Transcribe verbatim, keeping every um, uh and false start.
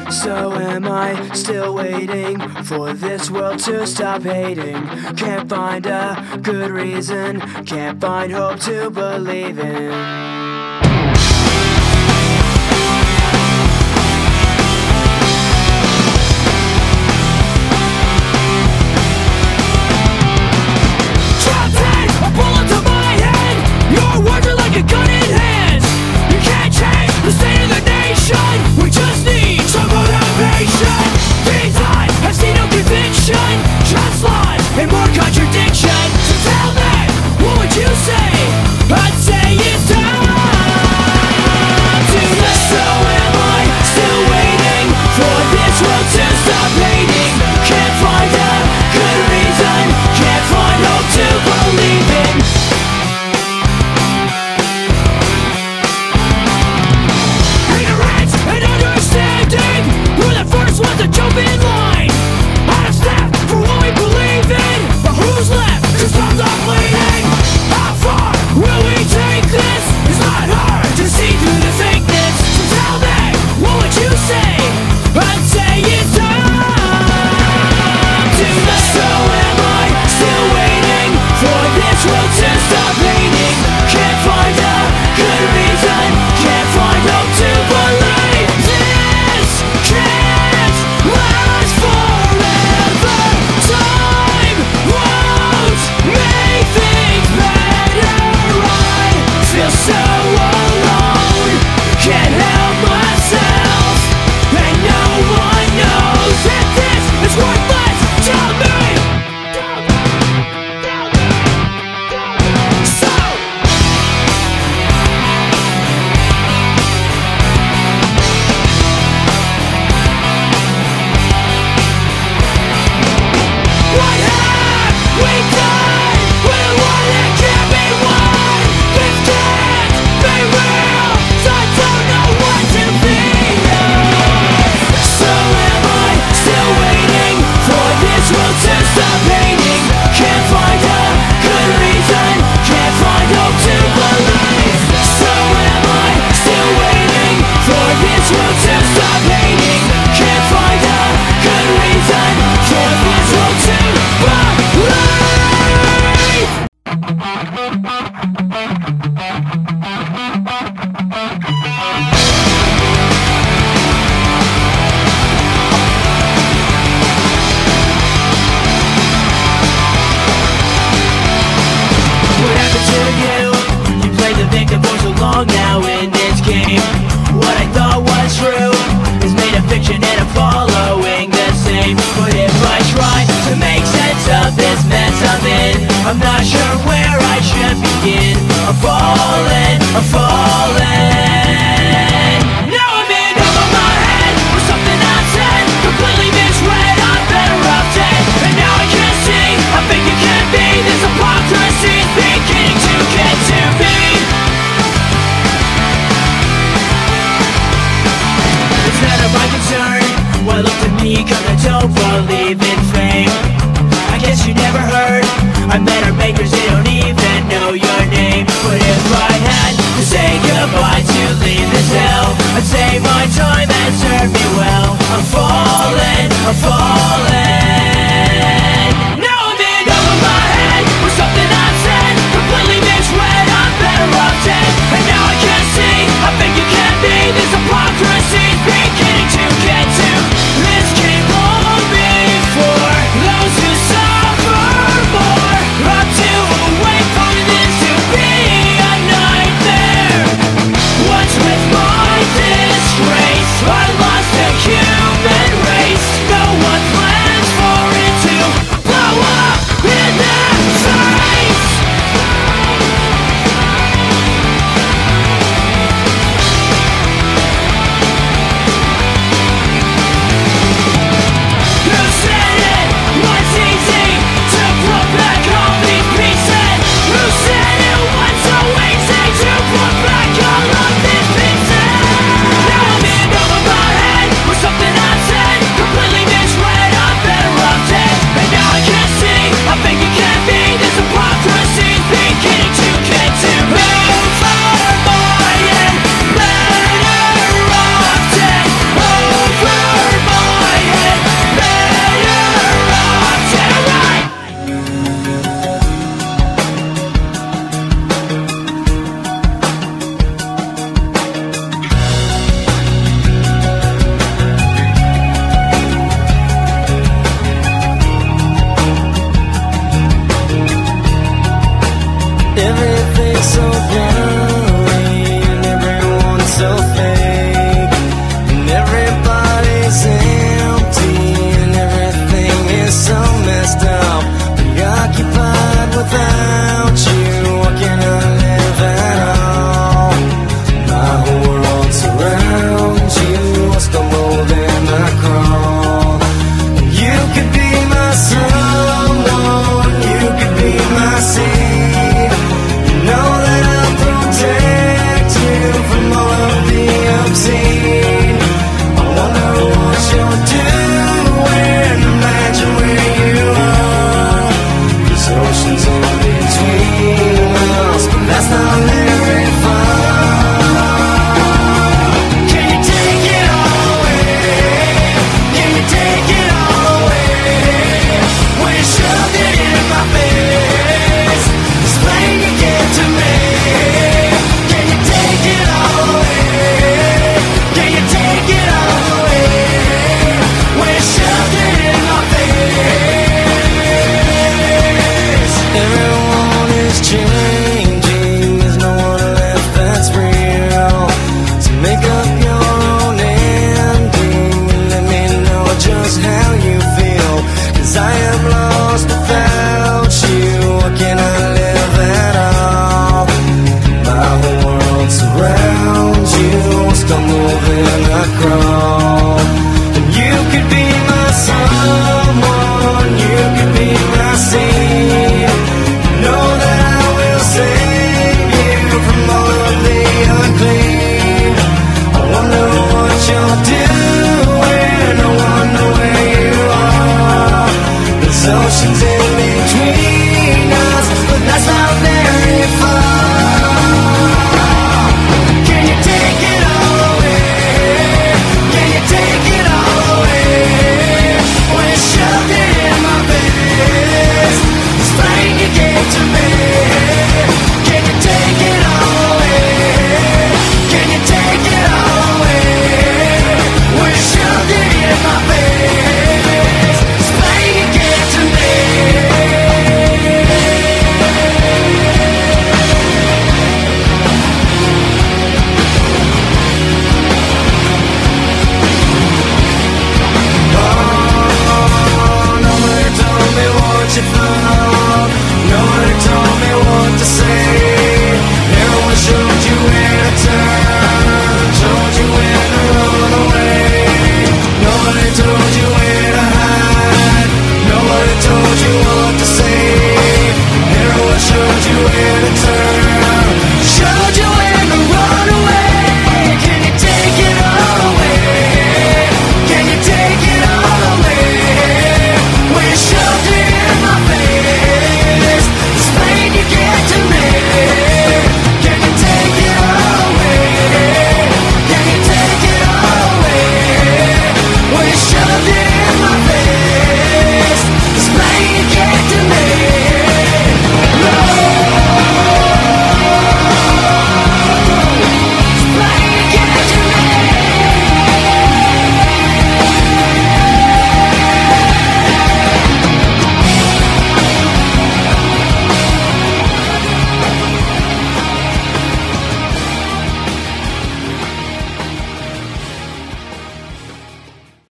So am I still waiting for this world to stop hating? Can't find a good reason, can't find hope to believe in. Now in this game, what I thought was true is made a fiction and I'm following the same. But if I try to make sense of this mess I'm in, I'm not sure where I should begin. I'm falling, I'm falling. Now I'm in over my head with something I said, completely misread, I'm better off dead. And now I can see, I think it can be, this hypocrisy's beginning to get to me. None of my concern, well look to me cause I don't believe in fame. I guess you never heard, I met our makers, they don't even know your name. But if I had to say goodbye to leave this hell, I'd say my time has served me well. I'm falling, I'm falling. Now I'm in over my head with something I said, completely misread, I'm better off dead. And now I can see, I think you can be, this hypocrisy's beginning to get to. This came long before those who suffer more, up to a way for this to be a nightmare. What's with my disgrace? I lost a human race. No one's left. me